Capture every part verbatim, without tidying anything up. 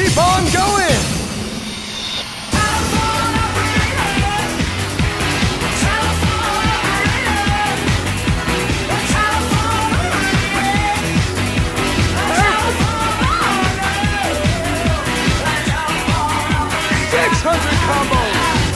keep on going. six hundred combos.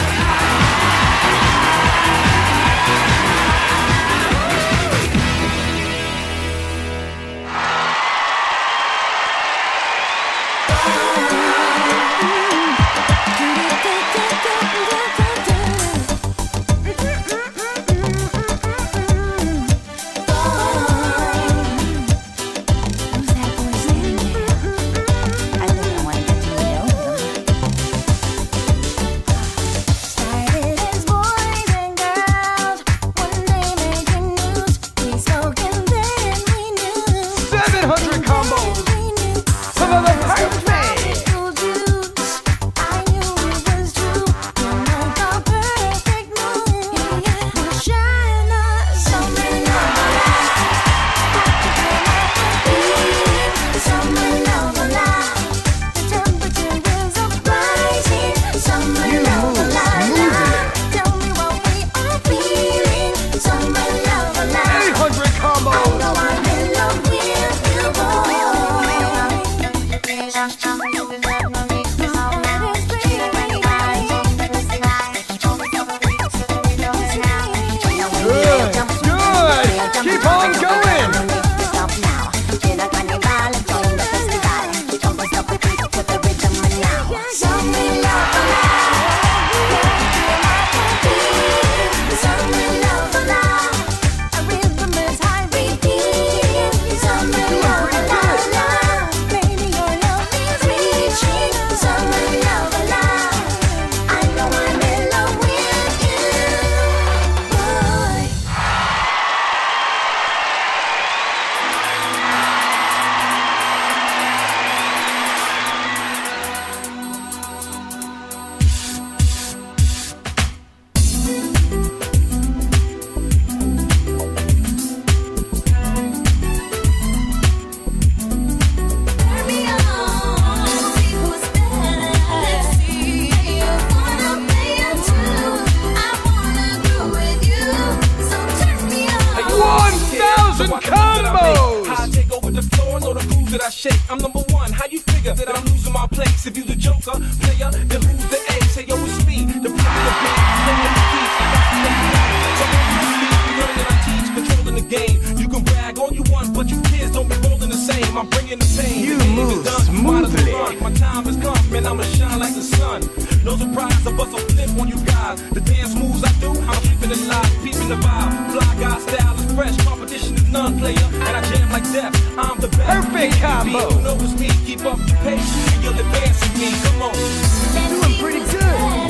I'm number one, how you figure that I'm losing my place? If you the joker, player, then who's the ace? Hey yo, it's me, the popular beat, playing the beat. I got to let you know. So when you speak, you learn that I teach, controlling the game. You can brag all you want, but you kids don't be rolling the same. I'm bringing the pain. You move smoothly. My time has come, and I'ma shine like the sun. No surprise, I bust a flip on you guys. The dance moves I do, I'm keeping it live, peeping the vibe. Fly guy style is fresh, competition is none, player. And I jam like death, I'm the best. Perfect combo. You know it's me, keep up the pace, and you'll advance with me. Come on. You're doing pretty good.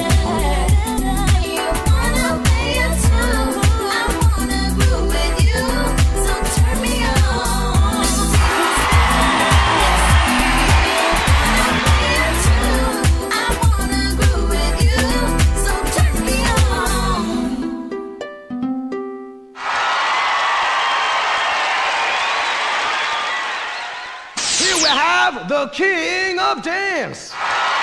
Here we have the King of Dance.